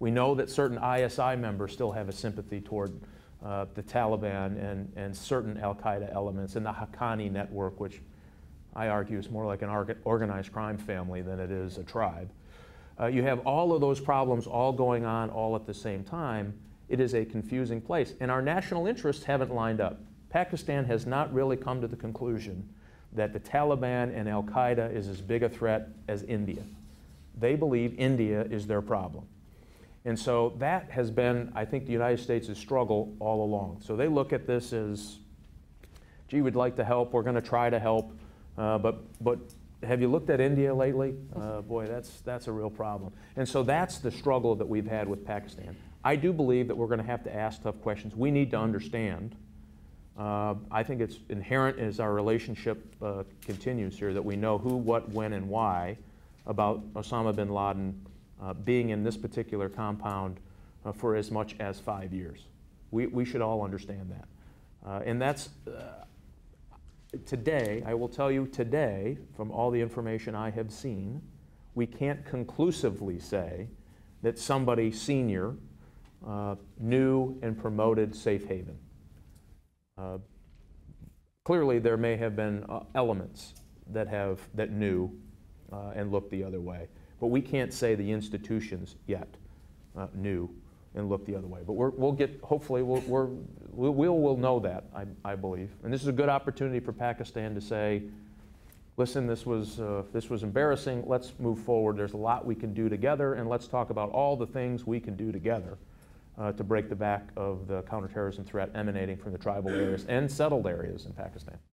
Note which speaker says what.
Speaker 1: We know that certain ISI members still have a sympathy toward the Taliban and certain al-Qaeda elements, and the Haqqani network, which I argue is more like an organized crime family than it is a tribe. You have all of those problems all going on all at the same time. It is a confusing place, and our national interests haven't lined up. Pakistan has not really come to the conclusion that the Taliban and al-Qaeda is as big a threat as India. They believe India is their problem. And so that has been, I think, the United States' struggle all along. So they look at this as, gee, we'd like to help, we're going to try to help, but have you looked at India lately? Boy, that's a real problem. And so that's the struggle that we've had with Pakistan. I do believe that we're going to have to ask tough questions. We need to understand. I think it's inherent as our relationship continues here that we know who, what, when, and why about Osama bin Laden being in this particular compound for as much as 5 years. We should all understand that. And that's, today, I will tell you today, from all the information I have seen, we can't conclusively say that somebody senior knew and promoted safe haven. Clearly, there may have been elements that knew and looked the other way, but we can't say the institutions yet knew and looked the other way. But we'll get, hopefully, we'll know that, I believe. And this is a good opportunity for Pakistan to say, listen, this was embarrassing. Let's move forward. There's a lot we can do together, and let's talk about all the things we can do together to break the back of the counterterrorism threat emanating from the tribal areas and settled areas in Pakistan.